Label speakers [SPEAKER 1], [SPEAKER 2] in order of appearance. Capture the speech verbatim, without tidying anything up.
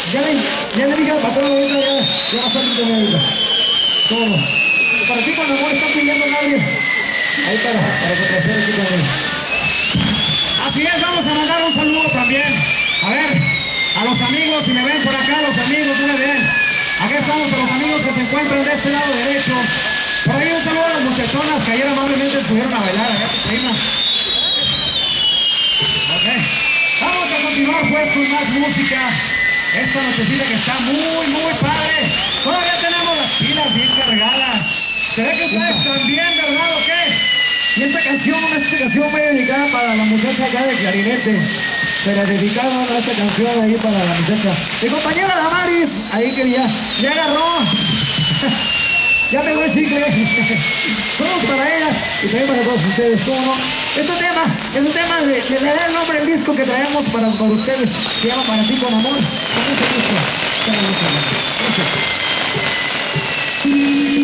[SPEAKER 1] Ya le, ya le dije al patrón ahorita, ya, ya va a salir de ahorita. Todo. Para ti cuando amor está pidiendo a nadie. Ahí para, para complacer aquí también.
[SPEAKER 2] Así es, vamos a mandar un saludo también. A ver, a los amigos, si me ven por acá, los amigos, muy bien. Aquí estamos a los amigos que se encuentran de este lado derecho. Por ahí un saludo a las muchachonas que ayer amablemente subieron a bailar allá tu prima. Ok. Vamos a continuar pues con más música. Esta nochecita que está muy, muy padre. Todavía tenemos las pilas bien cargadas. Se ve que ustedes también, ¿verdad o qué?
[SPEAKER 1] Y esta canción, esta canción fue dedicada para la muchacha acá de clarinete. Se la dedicaron a esta canción ahí para la muchacha. Mi compañera Damaris, ahí que ya, ya agarró. Ya pegó el chicle. Somos para ella y también para todos ustedes, ¿cómo no? Este tema, este tema le, le da el nombre al disco que traemos para, para ustedes. Se llama Para ti con amor. Con mucho gusto. Gracias.